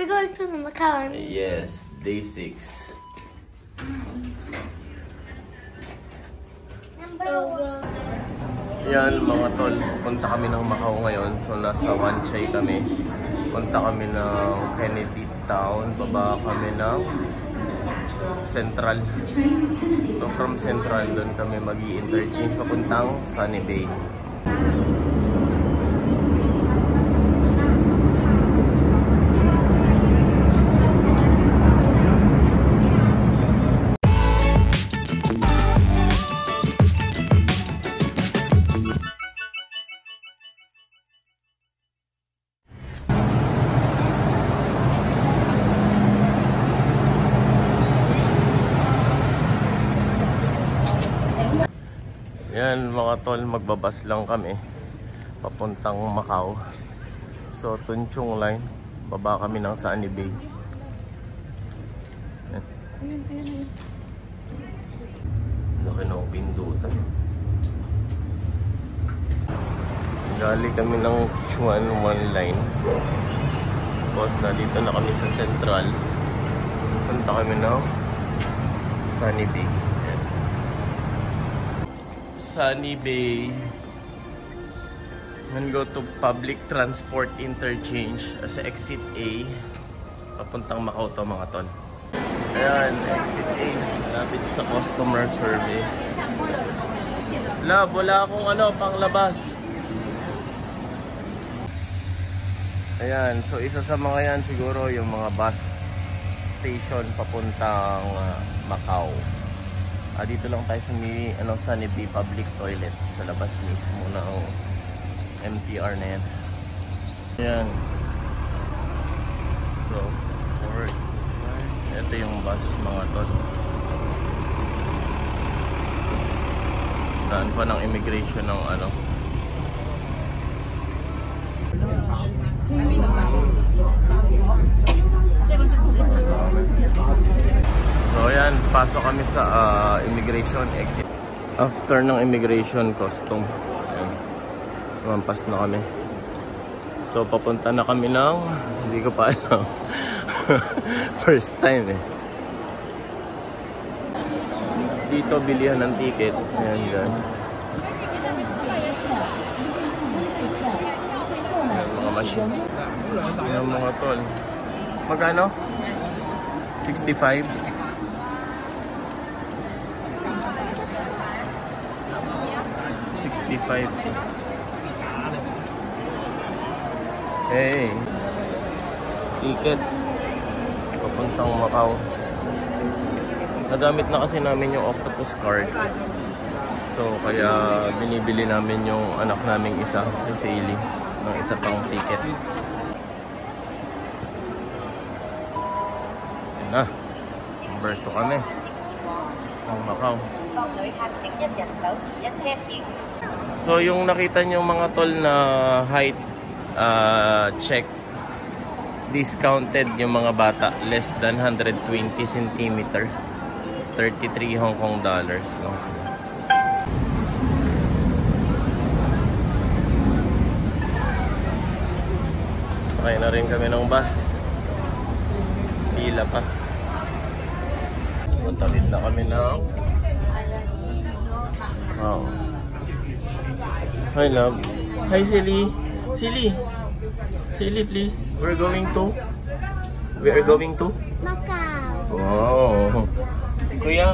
we're going to the Macau. Yes, day 6. Yan mga tol, punta kami ng Macau ngayon. So nasa Wan Chai kami. Punta kami ng Kennedy Town. Baba kami ng Central. So from Central doon kami mag-i-interchange papuntang Sunny Bay. Yan mga tol, magbabas lang kami papuntang Macau. So Tunchong Line, baba kami ng Sunny Bay. Laki na ang pindutan. Gali kami ng Chuan 1 line. Tapos na dito na kami sa Central. Punta kami ng Sunny Bay. Sunny Bay and go to public transport interchange sa exit A papuntang Macau to mga tol. Ayan, exit A, lapit sa customer service. Wala akong panglabas. Ayan, so isa sa mga yan siguro yung mga bus station papuntang Macau. Dito lang tayo sa Sunny Bay public toilet sa labas mismo ng MTR na yan. Ayan. So, forward. Ito yung bus mga tol. Daan pa ng immigration ng So ayan, pasok kami sa immigration exit. After ng immigration custom, ayan, lumampas na kami. So papunta na kami ng, hindi ko pa alam. First time Dito bilihan ng ticket. Ayan dyan. Ayan mga machine. Ayan mga tol. Magkano? 65. Hey, ticket papuntang Macau. Nagamit na kasi namin yung Octopus card. So kaya binibili namin yung anak naming isa, si Ili, ng isa pang ticket. Yan na, number 2 kami ang Macau. So yung nakita nyo mga tol na height check, discounted yung mga bata, less than 120 centimeters, 33 Hong Kong dollars lang sila. Sakay na rin kami ng bus, pila pa. Matawid na kami ng wow. Hi love. Hi Silly. Silly please. We are going to Macau. Wow. Kuya,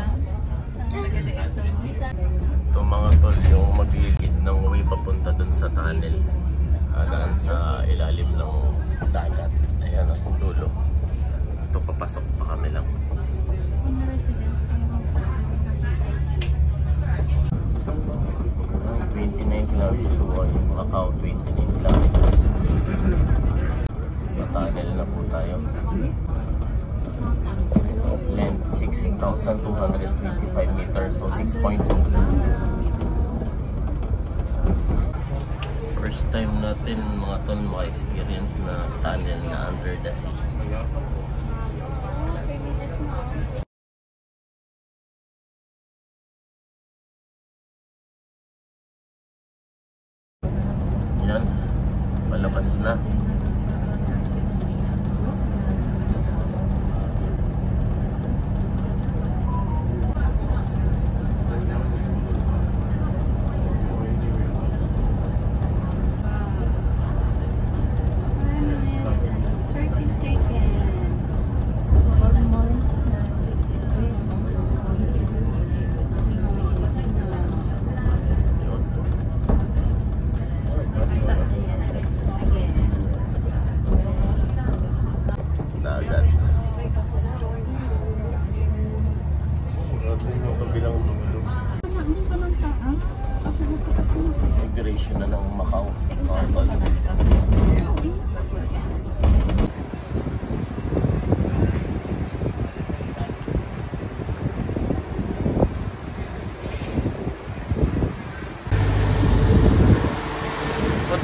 ito mga tol yung maglilid ng way papunta dun sa tunnel. Daan sa ilalim ng dagat. Ayan ang dulo. Ito papasok pa kami lang. 29 kilometers away, Macau 29 kilometers. Tunnel na po tayo. Length 6,225 meters, so 6.2. First time natin mga ton maka-experience na tunnel na under the sea. Yan, palabas na.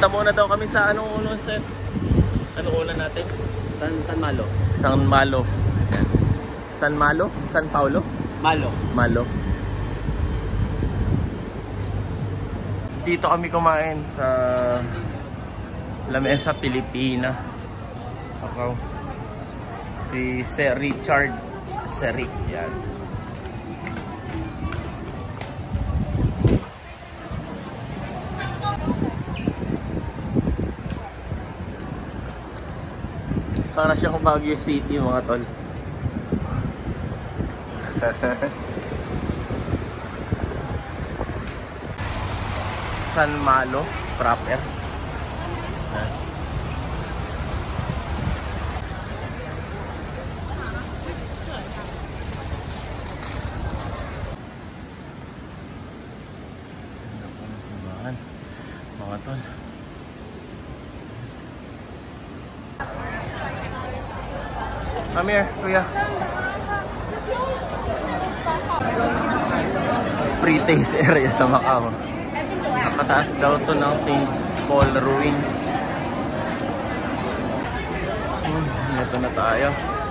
Punta muna daw kami sa anong uno, sir? Anong una natin? San Malo. San Malo. Yan. San Malo? San Paulo? Malo. Malo. Dito kami kumain sa Lamesa Pilipina. Ako. Si Sir Richard Seric. Yan. Para siyang Baguio City, mga tol. San Malo proper. Mga tol. Come here, kuya. Pre-taste area sa Macau. Nakataas daw to ng St. Paul Ruins. Ito na tayo.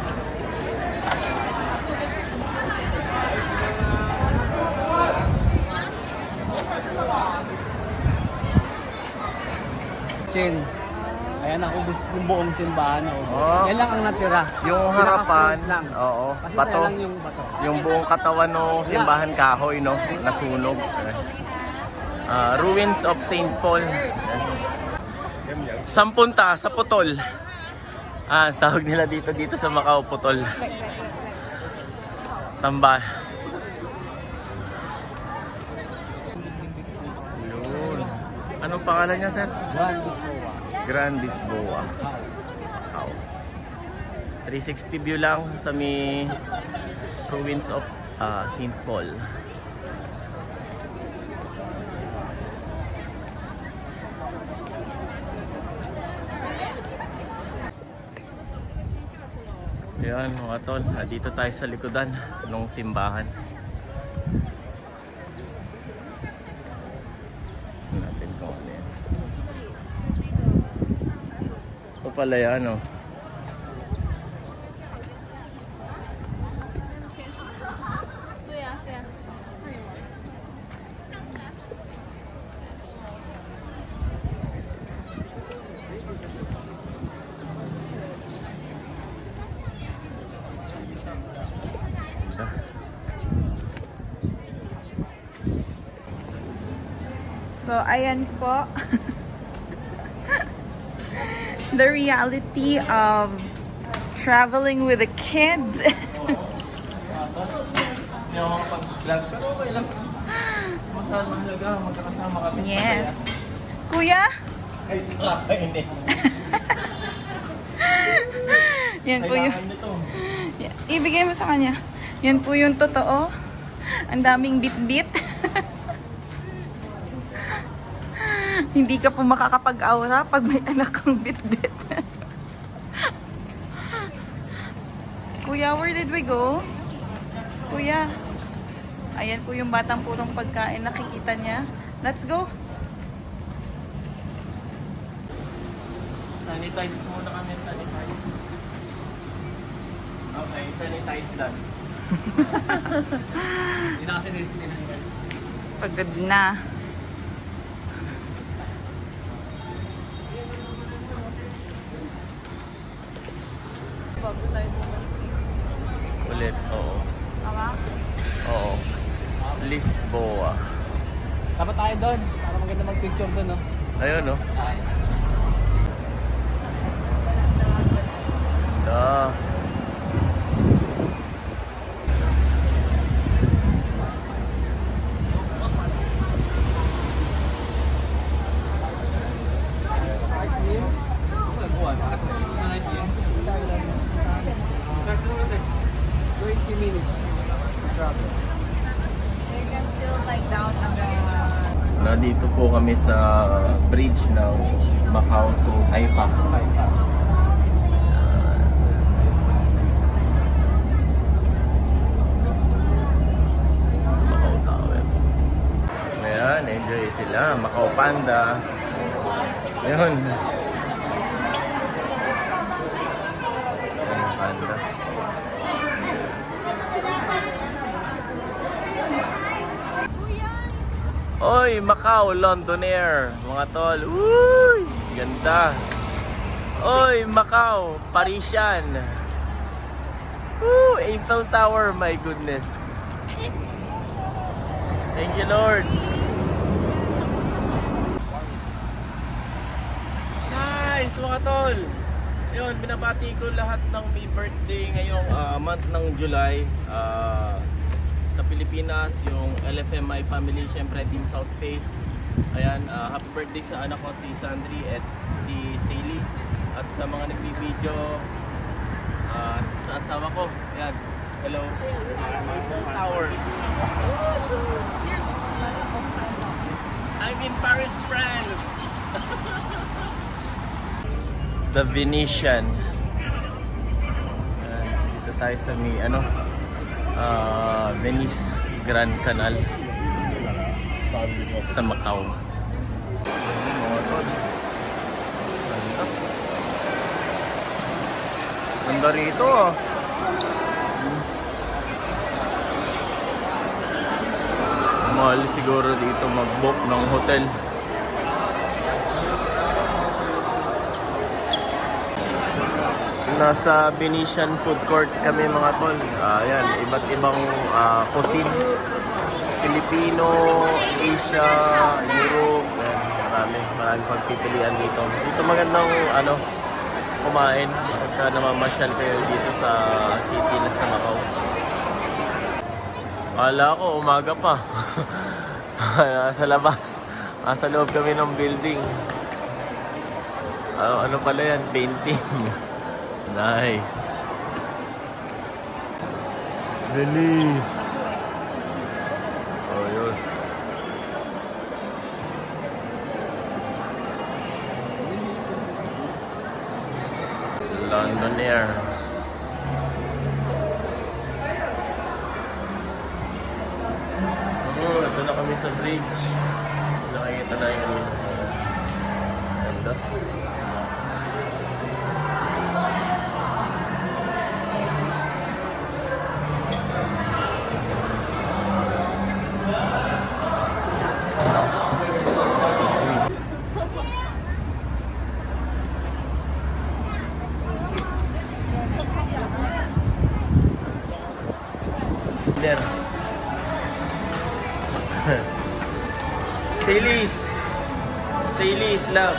Chin. Ayan ako, yung buong simbahan. Oh. Yan lang ang natira. Yung harapan, lang. oo, Kasi bato. lang yung bato. Yung buong katawan ng simbahan kahoy, no? Nasunog. Ruins of St. Paul. Sampunta sa Putol. Tawag nila dito sa Macau, Putol. Tamba. Yun. Anong pangalan niya, sir? Grand Lisboa. Grand Lisboa. Wow. 360 view lang sa may Ruins of St. Paul. Ayan mga tol, dito tayo sa likodan ng simbahan. Natin kung ano yan. Ito pala yan, oh. So, ayan po. The reality of traveling with a kid. Yes. Kuya? Yan po yung... Ibigay mo sa kanya. Yan po yung totoo. Ang daming bit-bit. Hindi ka po makakapag-aura pag may anak kang bit-bit. Kuya, where did we go? Kuya. Ayan po yung batang purong pagkain. Nakikita niya. Let's go. Sanitize muna kami. Sanitize. Okay, sanitize done. Hindi na kasi nilinahin. Pagod na. Bago tayo bumalik. Ulit, oo. Tama? Oo. Lisboa. Dapat tayo doon. Para maganda mag-picture doon, no? Ayun, no? Da. Nandito po kami sa bridge ng Macau to Taipa. Macau Tower. Ayan, enjoy sila. Macau Panda. Uy, Macau, Londonair. Mga tol. Uy, ganda. Uy, Macau, Parisian. Eiffel Tower, my goodness. Thank you, Lord. Nice, mga tol. Yun, binabati ko lahat ng may birthday ngayong month ng July. Sa Pilipinas, yung LFMI family, syempre Team South Face. Ayan, happy birthday sa anak ko si Sandri at si Saily. At sa mga nagbibideo, at sa asawa ko. Ayan, hello. Eiffel Tower. I'm in Paris, France. The Venetian. Dito tayo sa Venice Grand Canal sa Macau. Ganda rito. Mahal siguro dito mag-book ng hotel. Nasa Venetian food court kami mga tol. Ayan, iba't ibang cuisine. Filipino, Asia, Europe. Ayan, maraming pagpipilian dito. Dito magandang kumain pagka namamasyal kayo dito sa city na sa Macau. Akala ko umaga pa. Sa labas. Sa loob kami ng building. Ano pala yan? Painting. Nice. Venice. Oh, yun. Londonair. Oh, ito na kami sa bridge. Nakikita na yung ganda. There. Saily's love.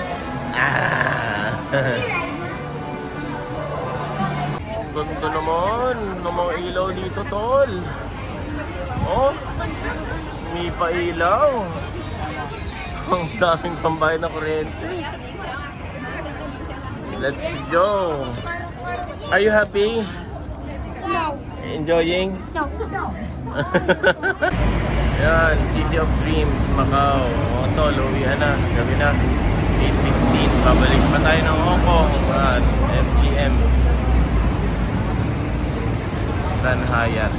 Ang ganda naman ng mga ilaw dito, tol. Oh, may pa-ilaw. Ang daming pambayad na kuryente. Let's go. Are you happy? No. Enjoying? No. Yan, City of Dreams, Macau. O tol, uwian na. Gabi na. 8:15. Babalik pa tayo ng Hong Kong. MGM. Grand Hyatt.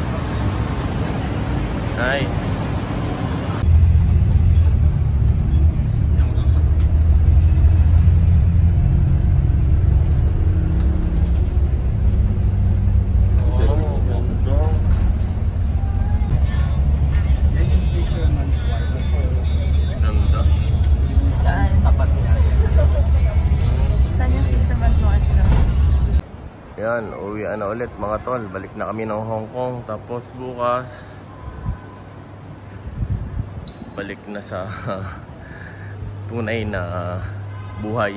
Nice. Yan, uwian na ulit mga tol. Balik na kami ng Hong Kong. Tapos bukas balik na sa tunay na buhay.